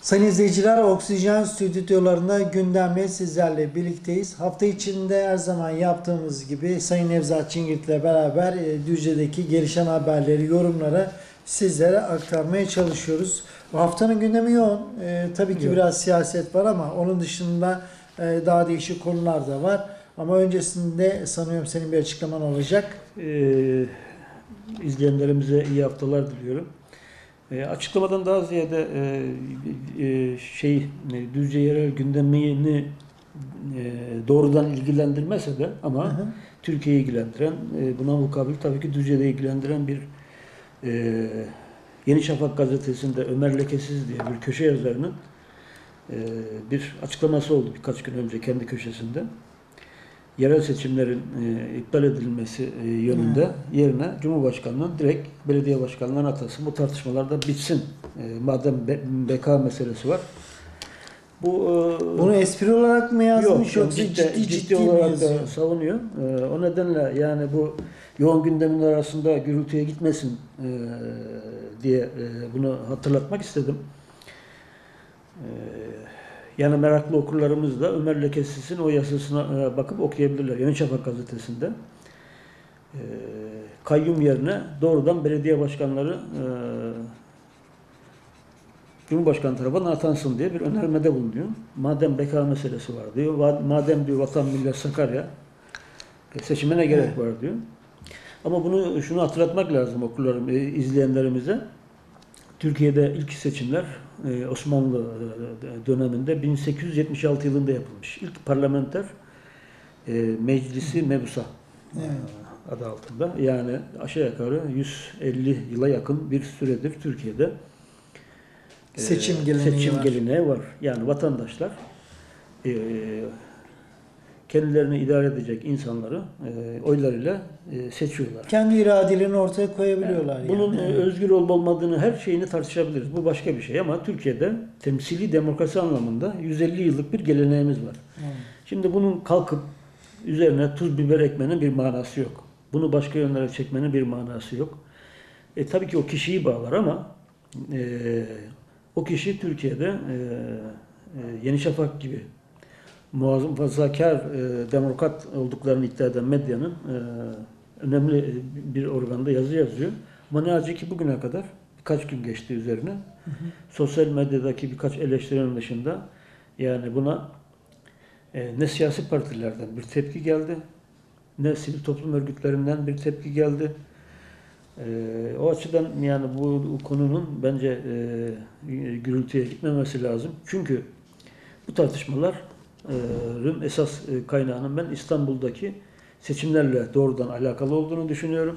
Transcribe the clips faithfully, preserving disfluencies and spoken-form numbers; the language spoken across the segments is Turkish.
Sayın izleyiciler, Oksijen stüdyolarında gündemle sizlerle birlikteyiz. Hafta içinde her zaman yaptığımız gibi Sayın Nevzat Çingirt'le beraber e, Düzce'deki gelişen haberleri, yorumları sizlere aktarmaya çalışıyoruz. Bu haftanın gündemi yoğun. E, tabii ki Yok. biraz siyaset var ama onun dışında e, daha değişik konular da var. Ama öncesinde sanıyorum senin bir açıklaman olacak. Ee, izleyenlerimize iyi haftalar diliyorum. E, açıklamadan daha ziyade e, e, şey e, Düzce yerel gündemini e, doğrudan ilgilendirmese de ama Hı hı. Türkiye'yi ilgilendiren, e, buna mukabil tabii ki Düzce'de ilgilendiren bir e, Yeni Şafak gazetesinde Ömer Lekesiz diye bir köşe yazarının e, bir açıklaması oldu birkaç gün önce kendi köşesinde. Yerel seçimlerin e, iptal edilmesi e, yönünde Hmm. yerine Cumhurbaşkanı'nın direkt belediye başkanlarına atasın. Bu tartışmalar da bitsin. E, madem be, beka meselesi var. Bu e, Bunu espri olarak mı yazmış yok, yoksa ciddi, ciddi ciddi, ciddi mi olarak yazıyor? da savunuyor. E, o nedenle yani bu yoğun gündemin arasında gürültüye gitmesin e, diye e, bunu hatırlatmak istedim. E, Yani meraklı okurlarımız da Ömer Lekesiz'in o yazısına bakıp okuyabilirler. Yeni Şafak gazetesinde. Ee, kayyum yerine doğrudan belediye başkanları e, Cumhurbaşkanı tarafından atansın diye bir önermede bulunuyor. Madem beka meselesi var diyor. Madem diyor vatan millet Sakarya seçime ne gerek var diyor. Ama bunu şunu hatırlatmak lazım okurlarım, izleyenlerimize. Türkiye'de ilk seçimler Osmanlı döneminde bin sekiz yüz yetmiş altı yılında yapılmış. İlk parlamenter meclisi mebusa Evet. adı altında. Yani aşağı yukarı yüz elli yıla yakın bir süredir Türkiye'de Seçim geleneği seçim var. geleneği var. Yani vatandaşlar kendilerini idare edecek insanları e, oylarıyla e, seçiyorlar. Kendi iradelerini ortaya koyabiliyorlar. Yani Yani. bunun Evet. özgür olup olmadığını her şeyini tartışabiliriz. Bu başka bir şey ama Türkiye'de temsili demokrasi anlamında yüz elli yıllık bir geleneğimiz var. Evet. Şimdi bunun kalkıp üzerine tuz biber ekmenin bir manası yok. Bunu başka yönlere çekmenin bir manası yok. E, tabii ki o kişiyi bağlar ama e, o kişi Türkiye'de e, e, Yeni Şafak gibi muhafazakar e, demokrat olduklarını iddia eden medyanın e, önemli bir organda yazı yazıyor. Ama ne acı ki bugüne kadar birkaç gün geçti üzerine. Hı hı. Sosyal medyadaki birkaç eleştirinin dışında yani buna e, ne siyasi partilerden bir tepki geldi, ne sivil toplum örgütlerinden bir tepki geldi. E, o açıdan yani bu konunun bence e, gürültüye gitmemesi lazım. Çünkü bu tartışmalar esas kaynağının ben İstanbul'daki seçimlerle doğrudan alakalı olduğunu düşünüyorum.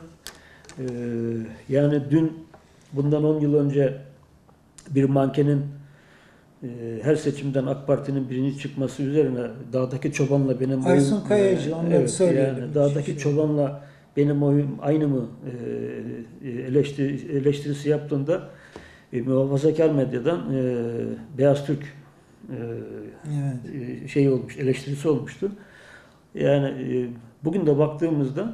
Yani dün bundan on yıl önce bir mankenin her seçimden AK Parti'nin birinci çıkması üzerine dağdaki çobanla benim Aysun oyum Kayacı, onları evet, söyleyelim. yani dağdaki çobanla benim oyum aynı mı eleştiri, eleştirisi yaptığında muhafazakar medyadan Beyaz Türk evet. şey olmuş, eleştirisi olmuştu. Yani bugün de baktığımızda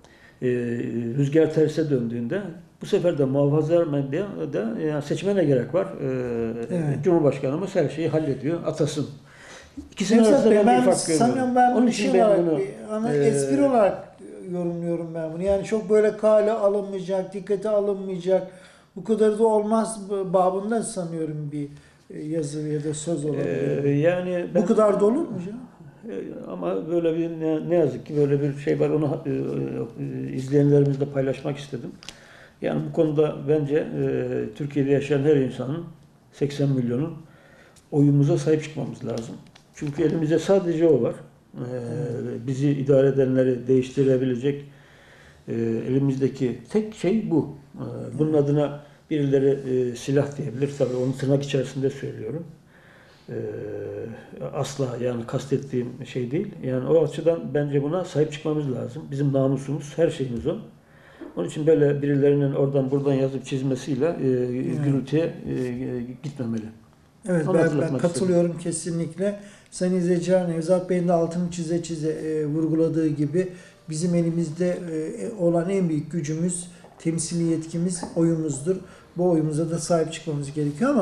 rüzgar terse döndüğünde bu sefer de muhafazakar medyada yani seçmene gerek var. Evet. Cumhurbaşkanımız her şeyi hallediyor, atasın. İkisinin arasında ben, ben bir fark görüyorum. Ben Onun bir için şey ben olarak, bunu bir, ana e, espri olarak yorumluyorum ben bunu. Yani çok böyle kale alınmayacak, dikkate alınmayacak, bu kadar da olmaz babında sanıyorum bir yazı ya da söz olabilir. Ee, yani ben, bu kadar da olur mu canım? Ama böyle bir ne, ne yazık ki böyle bir şey var. Onu e, e, izleyenlerimizle paylaşmak istedim. Yani bu konuda bence e, Türkiye'de yaşayan her insanın seksen milyonun oyumuza sahip çıkmamız lazım. Çünkü elimizde sadece o var. E, bizi idare edenleri değiştirebilecek e, elimizdeki tek şey bu. E, bunun adına birileri e, silah diyebilir. Tabii onu tırnak içerisinde söylüyorum. Ee, asla yani kastettiğim şey değil. Yani o açıdan bence buna sahip çıkmamız lazım. Bizim namusumuz, her şeyimiz o. Onun için böyle birilerinin oradan buradan yazıp çizmesiyle e, evet. gürültüye e, gitmemeli. Evet, ben, ben katılıyorum istedim. Kesinlikle. Sayın izleyiciler, Nevzat Bey'in de altını çize çize e, vurguladığı gibi bizim elimizde e, olan en büyük gücümüz, temsili yetkimiz oyumuzdur. Bu oyumuza da sahip çıkmamız gerekiyor ama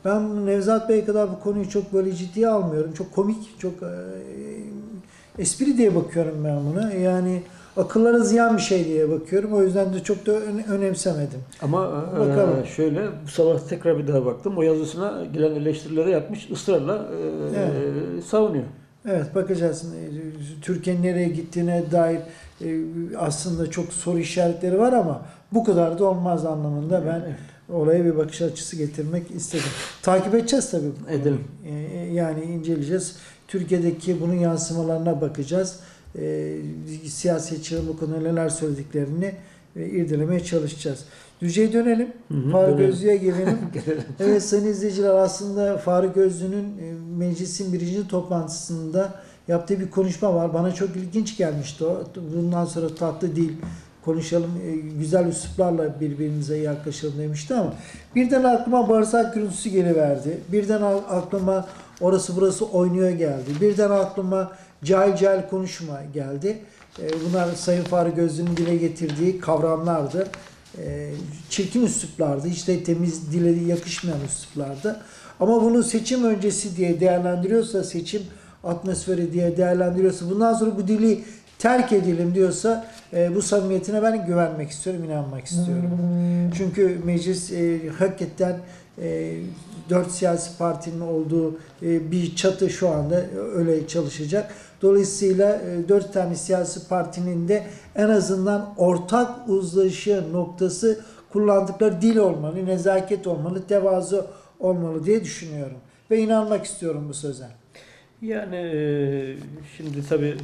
Ben Nevzat Bey kadar bu konuyu çok böyle ciddiye almıyorum. Çok komik, çok e, espri diye bakıyorum ben buna. Yani akıllara ziyan bir şey diye bakıyorum. O yüzden de çok da ön- önemsemedim. Ama Bakalım. e, şöyle bu sabah tekrar bir daha baktım. O yazısına gelen eleştirileri yapmış. Israrla e, Evet. savunuyor. Evet, bakacağız. E, Türkiye'nin nereye gittiğine dair e, aslında çok soru işaretleri var ama bu kadar da olmaz anlamında ben Evet. olaya bir bakış açısı getirmek istedim. Takip edeceğiz tabii bu konuyu. Edelim. E, Yani inceleyeceğiz. Türkiye'deki bunun yansımalarına bakacağız. E, siyasetçilerin bu konuda neler söylediklerini e, irdelemeye çalışacağız. Düzce'ye dönelim. Hı hı, Faruk dönelim. Özlü'ye gelelim. Gelelim. Evet sayın izleyiciler, aslında Faruk Özlü'nün e, meclisin birinci toplantısında yaptığı bir konuşma var. Bana çok ilginç gelmişti o. Bundan sonra tatlı dil konuşalım, e, güzel üsluplarla birbirimize yaklaşalım demişti ama birden aklıma bağırsak gürültüsü geliverdi. Birden a- aklıma orası burası oynuyor geldi. Birden aklıma cahil cahil konuşma geldi. E, Bunlar Sayın Faruk Özlü'nün dile getirdiği kavramlardı. E, çirkin üsluplardı. Hiç de temiz dile yakışmayan üsluplardı. Ama bunu seçim öncesi diye değerlendiriyorsa, seçim atmosferi diye değerlendiriyorsa, bundan sonra bu dili terk edelim diyorsa e, bu samimiyetine ben güvenmek istiyorum, inanmak istiyorum. Çünkü meclis e, hakikaten e, dört siyasi partinin olduğu e, bir çatı şu anda öyle çalışacak. Dolayısıyla e, dört tane siyasi partinin de en azından ortak uzlaşı noktası kullandıkları dil olmalı, nezaket olmalı, tevazu olmalı diye düşünüyorum. Ve inanmak istiyorum bu söze. Yani e, şimdi tabii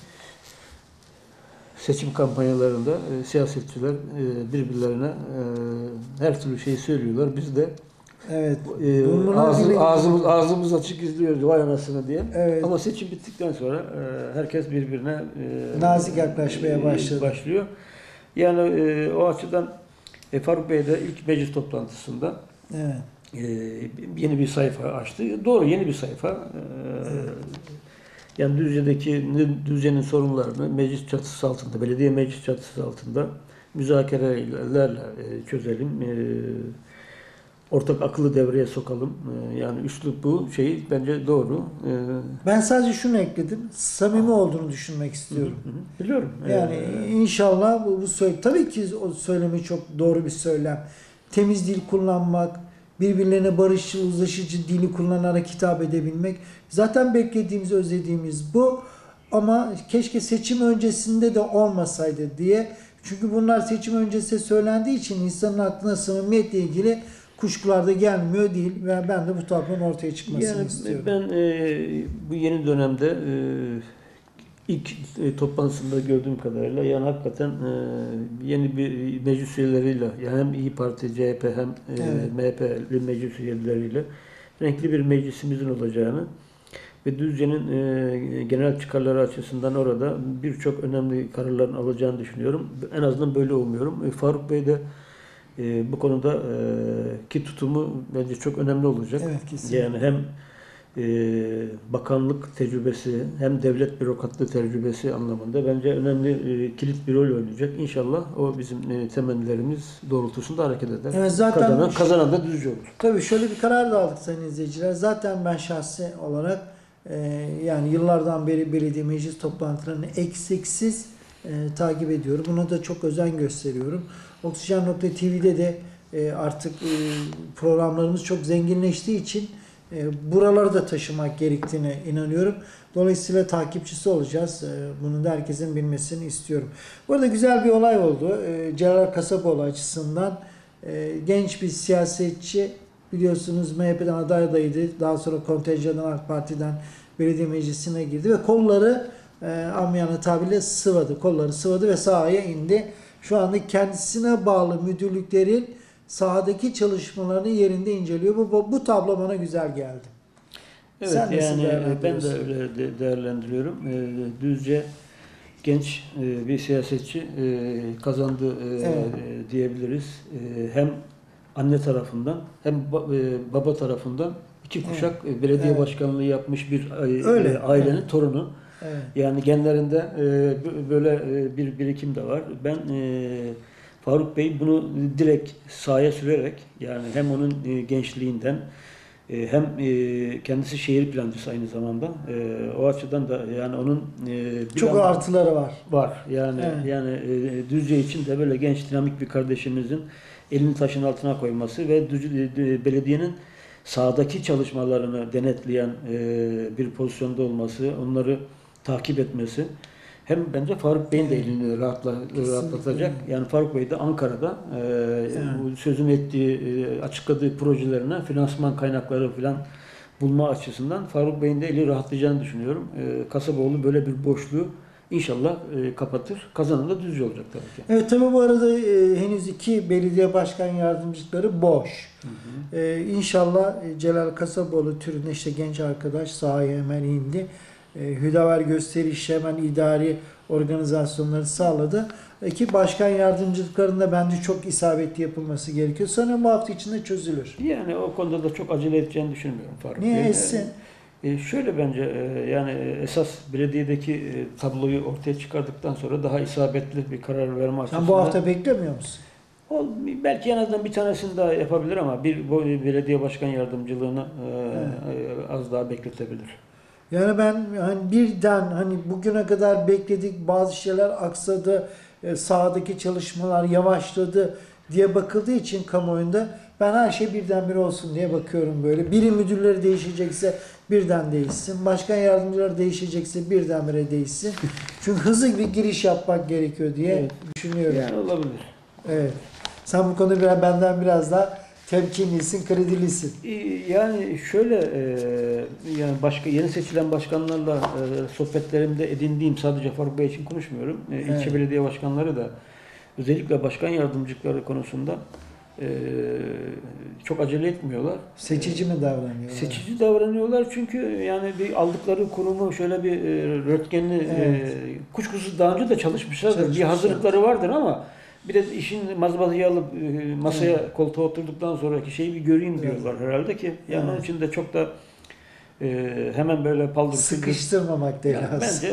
seçim kampanyalarında e, siyasetçiler e, birbirlerine e, her türlü şeyi söylüyorlar. Biz de Evet. e, Bunun ağzı- bile- ağzımız ağzımız açık izliyoruz vay anasını diye. Evet. Ama seçim bittikten sonra e, herkes birbirine e, Nazik yaklaşmaya başladı. başlıyor. Yani e, o açıdan e, Faruk Bey de ilk meclis toplantısında Evet. e, yeni bir sayfa açtı. Doğru, yeni bir sayfa. E, Evet. Yani Düzce'deki Düzce'nin sorunlarını meclis çatısı altında, belediye meclis çatısı altında müzakerelerle e, çözelim. E, ortak akıllı devreye sokalım. E, yani üslup bu şey bence doğru. E, Ben sadece şunu ekledim. Samimi olduğunu düşünmek istiyorum. hı hı, biliyorum. Yani E, inşallah bu, bu söyle tabii ki o söylemi çok doğru bir söylem. Temiz dil kullanmak, birbirlerine barışçıl, uzlaşıcı dili kullanarak hitap edebilmek. Zaten beklediğimiz, özlediğimiz bu. Ama keşke seçim öncesinde de olmasaydı diye. Çünkü bunlar seçim öncesi söylendiği için insanın aklına samimiyetle ilgili kuşkular da gelmiyor değil. Ve ben de bu tablonun ortaya çıkmasını yani istiyorum. ben e, bu yeni dönemde e, ilk e, toplantısında gördüğüm kadarıyla yani hakikaten e, yeni bir meclis üyeleriyle yani hem İyi Parti, C H P hem e, Evet. M H P'li meclis üyeleriyle renkli bir meclisimizin olacağını ve Düzce'nin e, genel çıkarları açısından orada birçok önemli kararların alacağını düşünüyorum. En azından böyle umuyorum. E, Faruk Bey de e, bu konuda e, ki tutumu bence çok önemli olacak. Evet, kesinlikle. Yani hem e, bakanlık tecrübesi hem devlet bürokratlığı tecrübesi anlamında bence önemli e, kilit bir rol oynayacak. İnşallah o bizim e, temennilerimiz doğrultusunda hareket eder. Evet, zaten- kazanan, kazanan da Düzce olur. Tabii şöyle bir karar da aldık sayın izleyiciler. Zaten ben şahsi olarak e, yani yıllardan beri belediye meclis toplantılarını eksiksiz e, takip ediyorum. Buna da çok özen gösteriyorum. Oksijen nokta T V'de de e, artık e, programlarımız çok zenginleştiği için e, buraları da taşımak gerektiğine inanıyorum. Dolayısıyla takipçisi olacağız. E, bunu da herkesin bilmesini istiyorum. Bu arada güzel bir olay oldu. E, Celal Kasapoğlu açısından e, genç bir siyasetçi, biliyorsunuz M H P'den aday adayıydı. Daha sonra kontenjandan AK Parti'den belediye meclisine girdi ve kolları e, amiyane tabirle sıvadı. Kolları sıvadı ve sahaya indi. Şu anda kendisine bağlı müdürlüklerin sahadaki çalışmalarını yerinde inceliyor. Bu, bu, bu tablo bana güzel geldi. Evet, Sen nasıl yani ben de değerlendiriyorsun? öyle de- değerlendiriyorum. E, Düzce genç e, bir siyasetçi e, kazandı e, Evet. e, diyebiliriz. E, hem anne tarafından hem ba- e, baba tarafından iki kuşak e, belediye Evet. başkanlığı yapmış bir e, Öyle, e, ailenin evet. torunu. Evet. Yani genlerinde e, bö- böyle e, bir birikim de var. Ben e, Faruk Bey bunu direkt sahaya sürerek yani hem onun e, gençliğinden E, hem e, kendisi şehir plancısı aynı zamanda. E, o açıdan da yani onun e, bir Çok an- artıları var. var. Yani Evet. yani e, Düzce için de böyle genç dinamik bir kardeşimizin elini taşın altına koyması ve Düzce, e, belediyenin sahadaki çalışmalarını denetleyen e, bir pozisyonda olması, onları takip etmesi hem bence Faruk Bey'in de Evet. elini rahatla, Kesinlikle. rahatlatacak. Yani Faruk Bey de Ankara'da e, bu sözünü ettiği, e, açıkladığı projelerine finansman kaynakları falan bulma açısından Faruk Bey'in de eli rahatlayacağını düşünüyorum. E, Kasaboğlu böyle bir boşluğu inşallah e, kapatır. Kazanan da Düzce olacak tabii ki. Evet, tabii bu arada e, henüz iki belediye başkan yardımcılıkları boş. Hı hı. E, İnşallah e, Celal Kasaboğlu türünde işte genç arkadaş sahaya hemen indi. E, Hüdaver gösterişi hemen idari organizasyonları sağladı. İki başkan yardımcılıklarında bence çok isabetli yapılması gerekiyor. Sanırım bu hafta içinde çözülür. Yani o konuda da çok acele edeceğini düşünmüyorum Faruk Niye Bey'in. etsin? E, şöyle bence e, yani esas belediyedeki e, tabloyu ortaya çıkardıktan sonra daha isabetli bir karar verme açısından. Sen bu hafta beklemiyor musun? O, belki en azından bir tanesini daha yapabilir ama bir bu belediye başkan yardımcılığını e, e, az daha bekletebilir. Yani ben hani birden hani bugüne kadar bekledik, bazı şeyler aksadı, e, sahadaki çalışmalar yavaşladı diye bakıldığı için kamuoyunda ben her şey birdenbire olsun diye bakıyorum böyle. Birim müdürleri değişecekse birden değişsin. Başkan yardımcıları değişecekse birdenbire değişsin. Çünkü hızlı bir giriş yapmak gerekiyor diye Evet. düşünüyorum. Yani olabilir. Evet. Sen bu konuda biraz benden biraz daha temkinlisin, kredilisin. E, Yani şöyle e, yani başka yeni seçilen başkanlarla e, sohbetlerimde edindiğim, sadece Faruk Bey için konuşmuyorum. E, ilçe Evet. belediye başkanları da özellikle başkan yardımcılıkları konusunda e, çok acele etmiyorlar. Seçici mi davranıyor? Seçici davranıyorlar çünkü yani bir aldıkları kurumu şöyle bir e, röntgenli Evet. e, kuşkusuz daha önce de çalışmışlardır. Bir Çalışmışlar. hazırlıkları vardır ama bir de işin mazbatayı alıp e, masaya Evet. koltuğa oturduktan sonraki şeyi bir göreyim Evet. diyorlar herhalde ki. Yani Evet. onun için de çok da e, hemen böyle paldır küldür- Sıkıştırmamak da Yani lazım. bence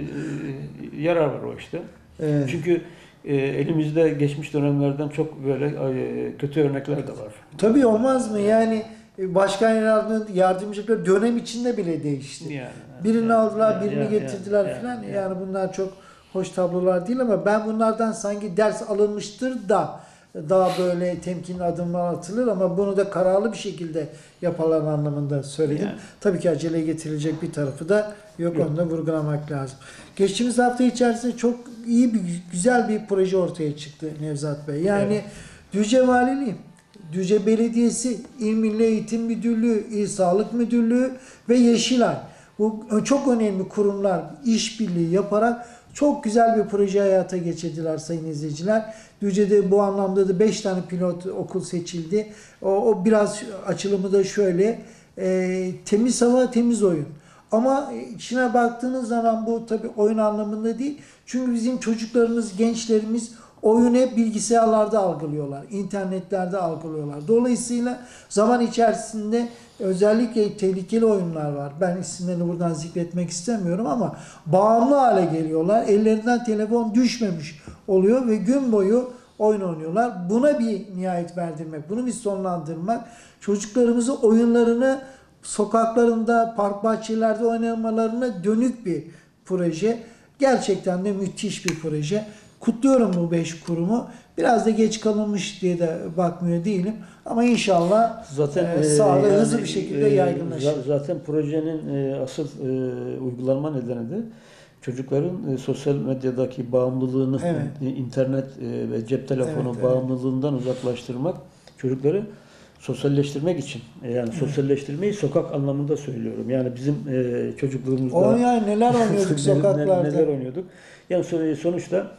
e, e, yarar var o işte. Evet. Çünkü e, elimizde geçmiş dönemlerden çok böyle e, kötü örnekler de var. Tabii olmaz mı? Yani e, başkan yardım, yardımcıları dönem içinde bile değişti. Yani, Birini yani, aldılar, yani, birini yani, getirdiler yani, falan. yani. Yani bunlar çok hoş tablolar değil ama ben bunlardan sanki ders alınmıştır da daha böyle temkinli adımlar atılır ama bunu da kararlı bir şekilde yaparlar anlamında söyledim. Yani. Tabii ki aceleye getirilecek bir tarafı da yok, Yok. onu da vurgulamak lazım. Geçtiğimiz hafta içerisinde çok iyi bir güzel bir proje ortaya çıktı Nevzat Bey. Yani Evet. Düzce Valiliği, Düzce Belediyesi, İl Milli Eğitim Müdürlüğü, İl Sağlık Müdürlüğü ve Yeşilay. Bu çok önemli kurumlar işbirliği yaparak çok güzel bir proje hayata geçirdiler sayın izleyiciler. Düzce'de bu anlamda da beş tane pilot okul seçildi. O, o biraz açılımı da şöyle. E, temiz hava, temiz oyun. Ama içine baktığınız zaman bu tabii oyun anlamında değil. Çünkü bizim çocuklarımız, gençlerimiz oyunu hep bilgisayarlarda algılıyorlar, internetlerde algılıyorlar. Dolayısıyla zaman içerisinde özellikle tehlikeli oyunlar var. Ben isimlerini buradan zikretmek istemiyorum ama bağımlı hale geliyorlar. Ellerinden telefon düşmemiş oluyor ve gün boyu oyun oynuyorlar. Buna bir nihayet verdirmek, bunu bir sonlandırmak, çocuklarımızı oyunlarını sokaklarında, park bahçelerde oynamalarına dönük bir proje. Gerçekten de müthiş bir proje. Kutluyorum bu beş kurumu. Biraz da geç kalınmış diye de bakmıyor değilim. Ama inşallah Zaten e, e, sahada yani, hızlı bir şekilde e, yaygınlaşır. za- Zaten projenin e, asıl e, uygulanma nedeni de çocukların e, sosyal medyadaki bağımlılığını, Evet. e, internet e, ve cep telefonu Evet, evet. bağımlılığından uzaklaştırmak, çocukları sosyalleştirmek için. E, yani sosyalleştirmeyi sokak anlamında söylüyorum. Yani bizim e, çocukluğumuzda O yani neler oynuyorduk neler- sokaklarda. neler oynuyorduk. Yani so- sonuçta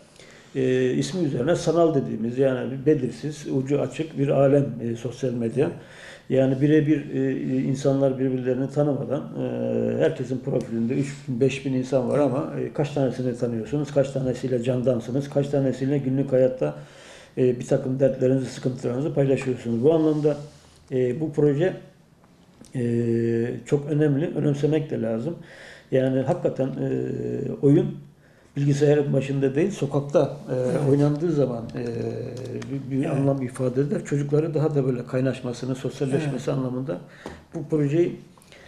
e, ismi üzerine sanal dediğimiz yani belirsiz, ucu açık bir alem e, sosyal medya. Yani birebir e, insanlar birbirlerini tanımadan e, herkesin profilinde üç bin beş bin insan var ama e, kaç tanesini tanıyorsunuz, kaç tanesiyle candansınız, kaç tanesiyle günlük hayatta e, bir takım dertlerinizi, sıkıntılarınızı paylaşıyorsunuz. Bu anlamda e, bu proje e, çok önemli, önemsemek de lazım. Yani hakikaten e, oyun bilgisayarın başında değil, sokakta e, oynandığı zaman e, bir, bir Evet. anlam ifade eder. Çocukları daha da böyle kaynaşmasını, sosyalleşmesi anlamında bu projeyi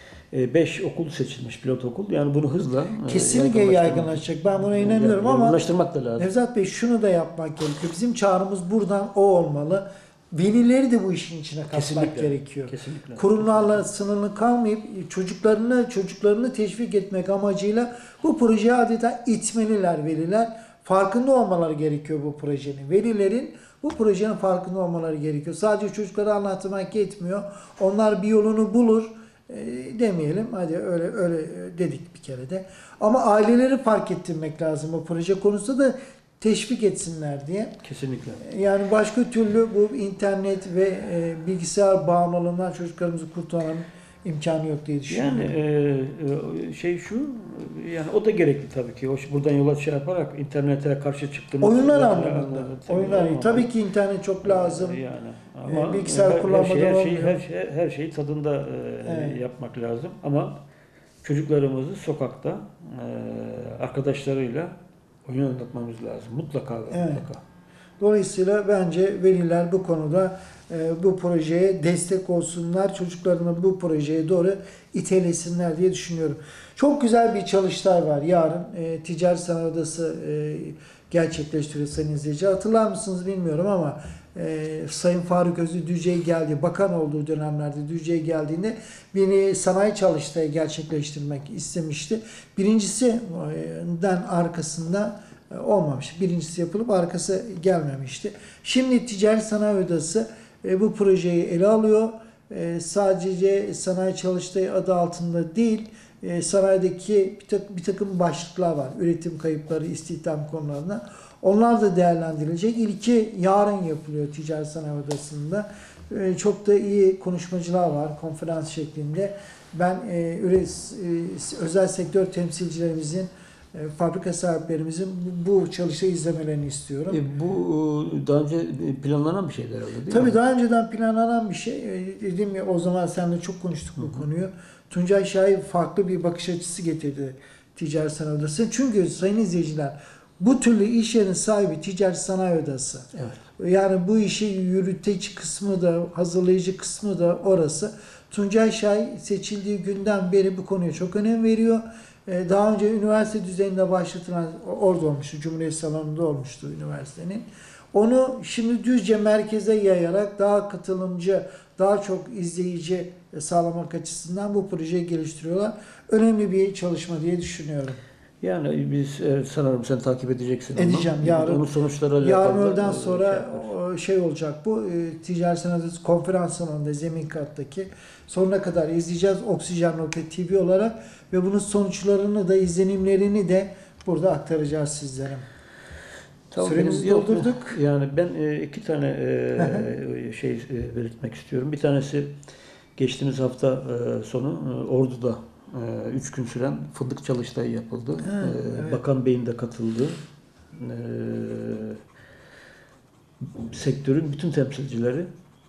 beş okul seçilmiş, pilot okul. Yani bunu hızla e, Kesinlikle yaygınlaştırmak- yaygınlaşacak. Ben buna inanıyorum Yani ama yaygınlaştırmak da lazım. Nevzat Bey şunu da yapmak gerekiyor. Bizim çağrımız buradan o olmalı. Velileri de bu işin içine katmak Kesinlikle. gerekiyor. Kesinlikle. Kurumlarla sınırlı kalmayıp çocuklarını çocuklarını teşvik etmek amacıyla bu projeye adeta itmeliler veliler. Farkında olmaları gerekiyor bu projenin. Velilerin bu projenin farkında olmaları gerekiyor. Sadece çocuklara anlatmak yetmiyor. Onlar bir yolunu bulur e, demeyelim. Hadi öyle öyle dedik bir kere de. Ama aileleri fark ettirmek lazım bu proje konusunda da teşvik etsinler diye. Kesinlikle. Yani başka türlü bu internet ve e, bilgisayar bağımlılığından çocuklarımızı kurtarmanın imkanı yok diye düşünüyorum. Yani e, e, şey şu, yani o da gerekli tabii ki. O buradan yola şey yaparak internete karşı çıktığımız Oyunlar yani, anlamında. tabii Oyunlar ama- tabii ki internet çok lazım. Yani ama E, bilgisayar her, kullanmadan her şey, her şeyi, olmuyor. her, şey, her şeyi tadında e, Evet. yapmak lazım. Ama çocuklarımızı sokakta e, arkadaşlarıyla oyun oynatmamız lazım. Mutlaka ve Evet. mutlaka. Dolayısıyla bence veliler bu konuda e, bu projeye destek olsunlar. Çocuklarını bu projeye doğru itelesinler diye düşünüyorum. Çok güzel bir çalıştay var. Yarın e, Ticaret Sanayi Odası e, gerçekleştiriyor sayın izleyici. Hatırlar mısınız bilmiyorum ama e, Sayın Faruk Özü Düzce'ye geldi. Bakan olduğu dönemlerde Düzce'ye geldiğinde bir sanayi çalıştayı gerçekleştirmek istemişti. Birincisinden arkasında olmamış. Birincisi yapılıp arkası gelmemişti. Şimdi Ticaret Sanayi Odası e, bu projeyi ele alıyor. E, sadece sanayi çalıştayı adı altında değil, e, sanayideki bir, tak, bir takım başlıklar var. Üretim kayıpları, istihdam konularında. Onlar da değerlendirilecek. İlki yarın yapılıyor Ticaret Sanayi Odası'nda. E, çok da iyi konuşmacılar var konferans şeklinde. Ben e, üret, e, özel sektör temsilcilerimizin fabrika sahiplerimizin bu çalışmayı izlemelerini istiyorum. E, bu daha önce planlanan bir şeyler herhalde değil Tabii mi? daha önceden planlanan bir şey. Dediğim ya o zaman seninle çok konuştuk bu Hı-hı. konuyu. Tuncay Şahin farklı bir bakış açısı getirdi Ticaret Sanayi Odası. Çünkü sayın izleyiciler bu türlü iş yerinin sahibi Ticaret Sanayi Odası. Evet. Yani bu işi yürüteci kısmı da hazırlayıcı kısmı da orası. Tuncay Şahin seçildiği günden beri bu konuya çok önem veriyor. Daha önce üniversite düzeyinde başlatılan, orada olmuştu, Cumhuriyet Salonu'nda olmuştu üniversitenin. Onu şimdi Düzce merkeze yayarak daha katılımcı, daha çok izleyici sağlamak açısından bu projeyi geliştiriyorlar. Önemli bir çalışma diye düşünüyorum. Yani biz e, sanırım sen takip edeceksin. Edeceğim onu. yarın. Onun sonuçları Yarın öğleden sonra şey, şey olacak bu. E, Ticaret Sanayi Odası konferans salonunda zemin kattaki sonuna kadar izleyeceğiz Oksijen nokta T V olarak ve bunun sonuçlarını da izlenimlerini de burada aktaracağız sizlere. Tamam, Süremizi yok, doldurduk. Yani ben e, iki tane e, şey e, belirtmek istiyorum. Bir tanesi geçtiğimiz hafta e, sonu e, Ordu'da e, üç gün süren fındık çalıştayı yapıldı. Ha, e, evet. Bakan Bey'in de katıldığı. E, sektörün bütün temsilcileri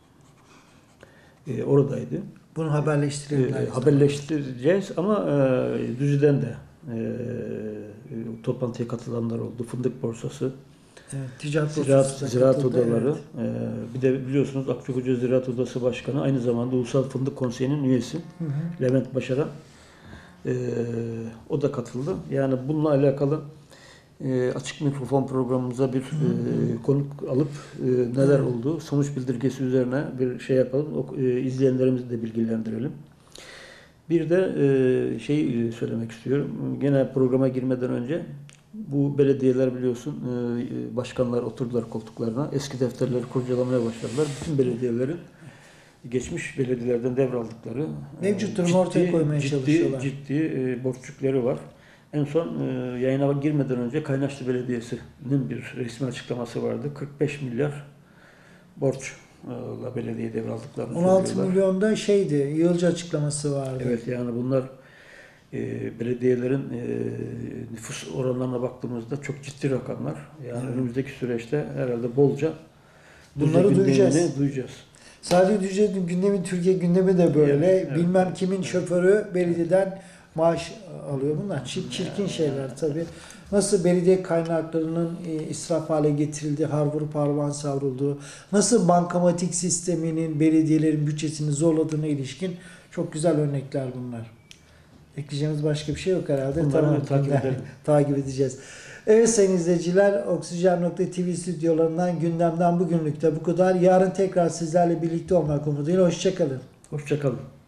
e, oradaydı. Bunu haberleştirelim. E, haberleştireceğiz ama e, Düzce'den de e, toplantıya katılanlar oldu. Fındık borsası, Evet, ticaret ziraat, borsasına ziraat katıldı, odaları. evet. E, bir de biliyorsunuz Akçakoca Ziraat Odası Başkanı aynı zamanda Ulusal Fındık Konseyi'nin üyesi. Hı hı. Levent Başaran. E, o da katıldı. Yani bununla alakalı e, açık mikrofon programımıza bir e, konuk alıp e, neler Evet. oldu, sonuç bildirgesi üzerine bir şey yapalım. O, e, izleyenlerimizi de bilgilendirelim. Bir de e, şey söylemek istiyorum. Gene programa girmeden önce bu belediyeler biliyorsun e, başkanlar oturdular koltuklarına. Eski defterleri kurcalamaya başladılar. Bütün belediyelerin geçmiş belediyelerden devraldıkları Mevcut e, durumu ortaya koymaya ciddi, çalışıyorlar. Ciddi e, borç yükleri var. En son e, yayına girmeden önce Kaynaşlı Belediyesi'nin bir resmi açıklaması vardı. kırk beş milyar borçla belediye devraldıklarını on altı söylüyorlar. milyonda şeydi, yılcı açıklaması vardı. Evet, yani bunlar e, belediyelerin e, nüfus oranlarına baktığımızda çok ciddi rakamlar. Yani Evet. önümüzdeki süreçte herhalde bolca Bunları Düzce duyacağız. gündemini duyacağız. Sadece Düzce gündemi, Türkiye gündemi de böyle. Evet, evet. Bilmem kimin şoförü belediyeden maaş alıyor. Bunlar çir- çirkin şeyler tabii. Nasıl belediye kaynaklarının e, israf hale getirildiği, har vurup harman savrulduğu, nasıl bankamatik sisteminin belediyelerin bütçesini zorladığına ilişkin çok güzel örnekler bunlar. Ekleyeceğimiz başka bir şey yok herhalde. Bunları Tamam, takip gündem- edelim. takip edeceğiz. Evet sayın izleyiciler, Oksijen nokta T V stüdyolarından gündemden bugünlük de bu kadar. Yarın tekrar sizlerle birlikte olmak umuduyla. Hoşçakalın. Hoşça kalın.